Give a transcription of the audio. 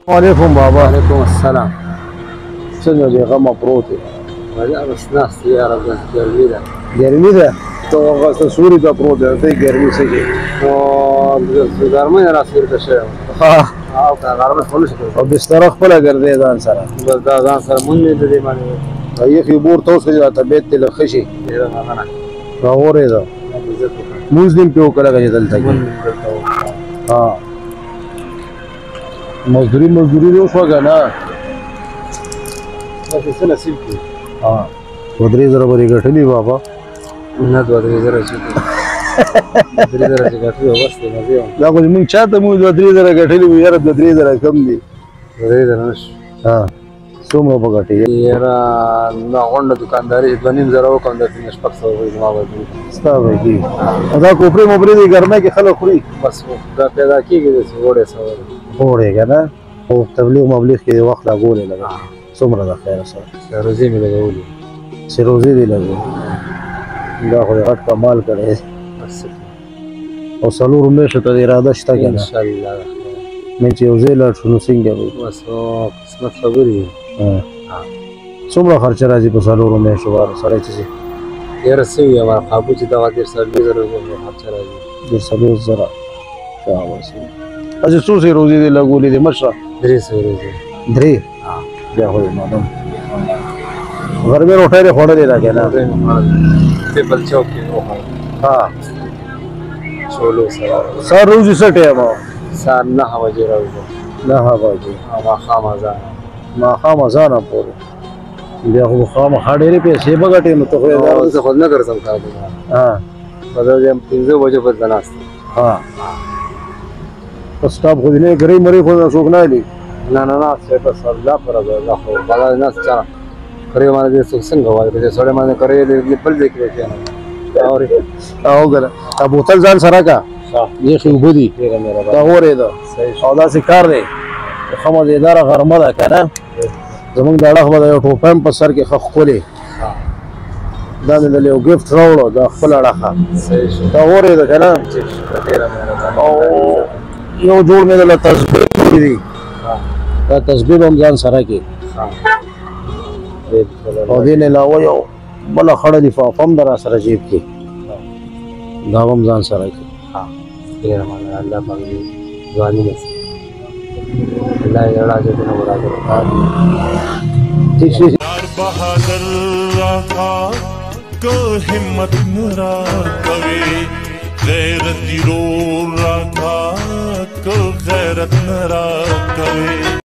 وعليكم بابا. وعليكم السلام. څنګه دی غمه پروت دی؟ ولا بس ناس سيارة بس ګرمي ده. ګرمي ده؟ ته هغه سوري ته پروت دی ته ګرمي څه کې؟ او ګرمي را سیر ته شوی. ها او غرمه خلص کړو. او بستر خپل ګرځي ځان سره. بس دا ځان سره مونږ دې دې باندې. یخي بور توس کې طبيعت ته لخشي. ډیر نه. راورې ده. موږ دې په وکړه کې دلته کې. ها مزدوري دې وشوګه نه. تاسو څه نصیب کړو؟ ها 2-3 بري ګټلې بابا. نه 2-3 چې 2-3 چې ګټلې وسته نه دی. دا خو موږ چاته مو 2-3 ګټلې وي یاره 2-3 کم دي. 2-3 نش. ها څومره په ګټې؟ یاره نه غونډه دکانداري 2.5 وکم د 300 وي ما ورته. ستا به کی. دا کوپري موبري دي ګرمه کې خلک خوري. بس دا پیدا کیږي د وړې سوال. وړې کنه او تبلیغ مبلیغ کې وخت لا ګولې لګا. څومره د خیر سره. روزي مې لګولې. سروزي دی لګو. دا خو غټ کمال کړي. او څلور میاشتو ته اراده شته کنه. ان شاء الله. مې چې یو ځای لاړ شو څنګه وي؟ بس قسمت خبرې. څومره خرچ راځي په څلورو میاشتو باندې سره چې ډېر سوي ما قابو چې دا ډېر سره خرچ راځي. 200,000 شاباش. اځه څو سي روزي دی لګولې دي مشره؟ 300 روزي. 3 بیا خو مادم غرمه روټه خوړلې راګه نه په بل چوک کې وه. ها چولو سره سر روزي سټه ما سار 9 بجې راوځي. 9 بجې ما خامازه ما خامازه پورې بیا خو خامه خاډېرې پیسې بغټې نو ته خو زه خود نه ګرځم کار دی. ها بدل یم 15 بجې په ځناست. ها سټاپ خو دې ګرې مری خو څوک نه دی. نه سیټه سر لا پر الله خو بل نه څه کړی باندې څه څنګه وایي چې سړی باندې کړی دې بل ځای کې کنه. او ګره تا بوتل ځان سره کا یې خو بودی تا اورې دا او دا کار دی خمه دې اداره غرمه ده کنه زمونږ د اړه به یو ټوپم په سر کې خخ خولي دا مې له یو ګفت راوړو دا خپل اړه صحیح شو تا اورې دا کنه او یو جوړ مې له تسبیح دی دا تسبیح هم ځان سره کې او دې نه علاوه یو بل خړه لفافم در سره جیب کې دا هم ځان سره کې. ډېر مننه الله پاک دې ځواني نصیب الله یې راځي دې نو راځي. ٹھیک شي بہادر راکا کو ہمت نرا کوي غیرتی رو راکا کو غیرت نرا